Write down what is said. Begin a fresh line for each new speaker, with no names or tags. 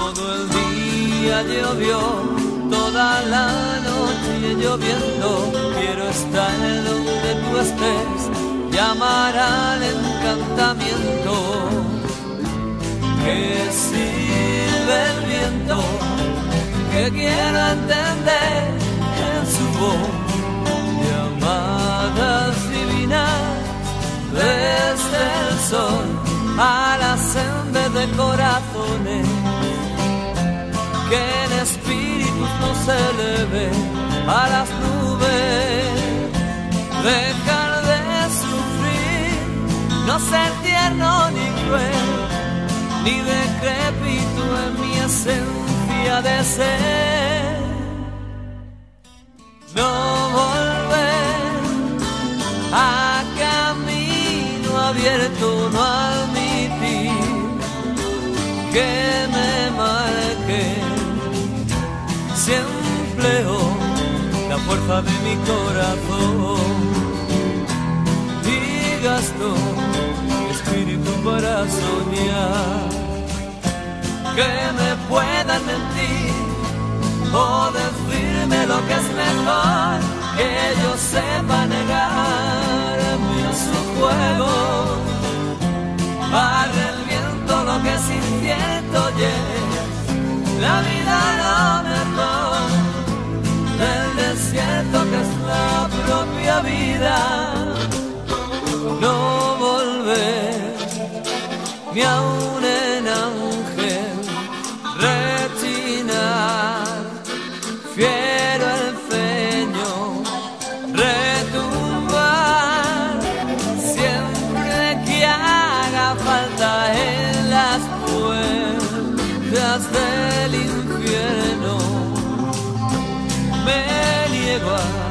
Todo el día llovió, toda la noche lloviendo. Quiero estar donde tú estés, llamar al encantamiento. Que silbe el viento, que quiero entender en su voz llamadas divinas desde el sol a la senda de corazones. Que en espíritus nos eleve a las nubes. Dejar de sufrir, no ser tierno ni cruel, ni decrépito en mi esencia de ser. No volver a camino abierto, no admitir que me marque. Siempre la fuerza de mi corazón y gasto mi espíritu para soñar. Que me puedan mentir o decirme lo que es mejor, que yo sepa negarme a su juego. Barre el viento lo que es incierto, la vida lo mejor del desierto que es la propia vida. No volver ni aun en ángel rechinar, fiero el ceño retumbar, siempre que haga falta en las puertas del infierno. Me niego a